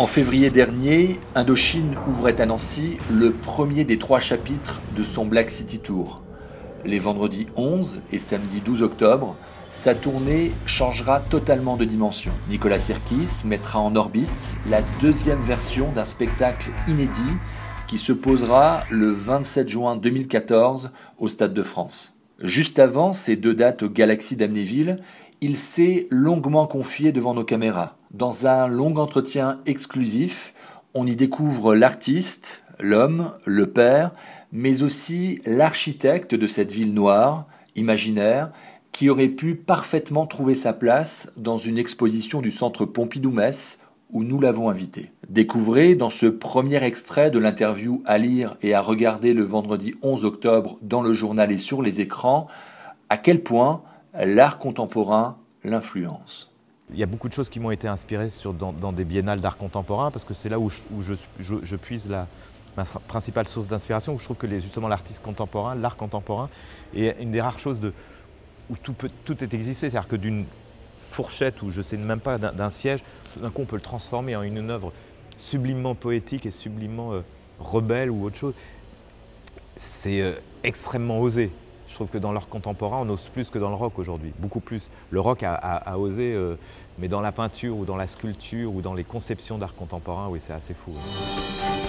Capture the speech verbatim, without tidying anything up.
En février dernier, Indochine ouvrait à Nancy le premier des trois chapitres de son Black City Tour. Les vendredis onze et samedi douze octobre, sa tournée changera totalement de dimension. Nicolas Sirkis mettra en orbite la deuxième version d'un spectacle inédit qui se posera le vingt-sept juin deux mille quatorze au Stade de France. Juste avant ces deux dates au Galaxy d'Amnéville, il s'est longuement confié devant nos caméras. Dans un long entretien exclusif, on y découvre l'artiste, l'homme, le père, mais aussi l'architecte de cette ville noire, imaginaire, qui aurait pu parfaitement trouver sa place dans une exposition du Centre Pompidou-Metz où nous l'avons invité. Découvrez dans ce premier extrait de l'interview à lire et à regarder le vendredi onze octobre dans le journal et sur les écrans, à quel point l'art contemporain l'influence. Il y a beaucoup de choses qui m'ont été inspirées sur, dans, dans des biennales d'art contemporain parce que c'est là où je, où je, je, je puise la, ma principale source d'inspiration, où je trouve que les, justement l'artiste contemporain, l'art contemporain est une des rares choses de, où tout, peut, tout est existé, c'est-à-dire que d'une fourchette ou je ne sais même pas d'un siège, tout d'un coup on peut le transformer en une œuvre sublimement poétique et sublimement euh, rebelle ou autre chose. C'est euh, extrêmement osé. Je trouve que dans l'art contemporain, on ose plus que dans le rock aujourd'hui, beaucoup plus. Le rock a, a, a osé, euh, mais dans la peinture ou dans la sculpture ou dans les conceptions d'art contemporain, oui, c'est assez fou. Ouais.